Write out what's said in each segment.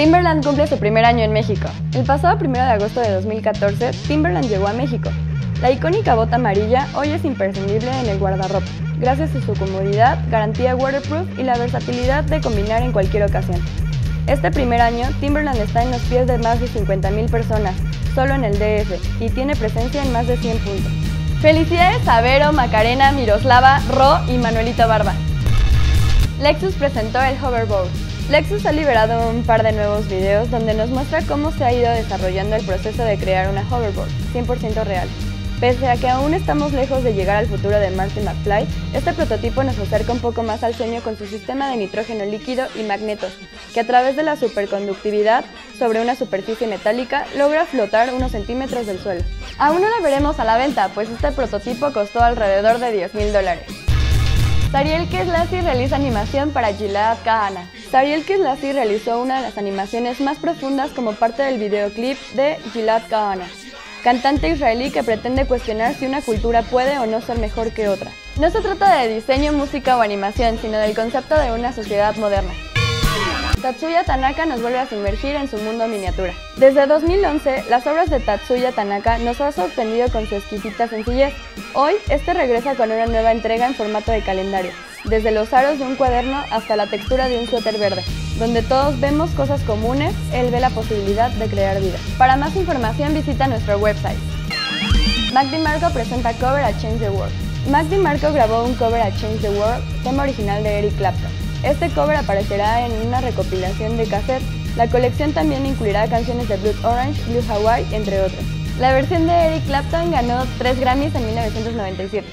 Timbaland cumple su primer año en México. El pasado 1 de agosto de 2014, Timbaland llegó a México. La icónica bota amarilla hoy es imprescindible en el guardarropa, gracias a su comodidad, garantía waterproof y la versatilidad de combinar en cualquier ocasión. Este primer año, Timbaland está en los pies de más de 50,000 personas, solo en el DF, y tiene presencia en más de 100 puntos. ¡Felicidades a Vero, Macarena, Miroslava, Ro y Manuelito Barba! Lexus presentó el Hoverboard. Lexus ha liberado un par de nuevos videos donde nos muestra cómo se ha ido desarrollando el proceso de crear una hoverboard 100% real. Pese a que aún estamos lejos de llegar al futuro de Marty McFly, este prototipo nos acerca un poco más al sueño con su sistema de nitrógeno líquido y magnetos, que a través de la superconductividad sobre una superficie metálica logra flotar unos centímetros del suelo. Aún no la veremos a la venta, pues este prototipo costó alrededor de $10,000. Sariel Keslassi realiza animación para Gilad Kahana. Sariel Keslassi realizó una de las animaciones más profundas como parte del videoclip de Gilad Kahana, cantante israelí que pretende cuestionar si una cultura puede o no ser mejor que otra. No se trata de diseño, música o animación, sino del concepto de una sociedad moderna. Tatsuya Tanaka nos vuelve a sumergir en su mundo miniatura. Desde 2011, las obras de Tatsuya Tanaka nos han sorprendido con su exquisita sencillez. Hoy, este regresa con una nueva entrega en formato de calendario, desde los aros de un cuaderno hasta la textura de un suéter verde. Donde todos vemos cosas comunes, él ve la posibilidad de crear vida. Para más información visita nuestro website. Mac DeMarco presenta cover a Change the World. Mac DeMarco grabó un cover a Change the World, tema original de Eric Clapton. Este cover aparecerá en una recopilación de cassette. La colección también incluirá canciones de Blood Orange, Blue Hawaii, entre otros. La versión de Eric Clapton ganó 3 Grammys en 1997.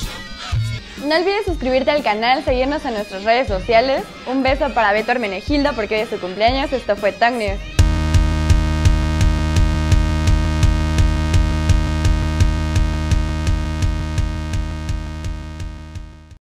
No olvides suscribirte al canal, seguirnos en nuestras redes sociales. Un beso para Beto Hermenegildo porque hoy es su cumpleaños. Esto fue Tech News.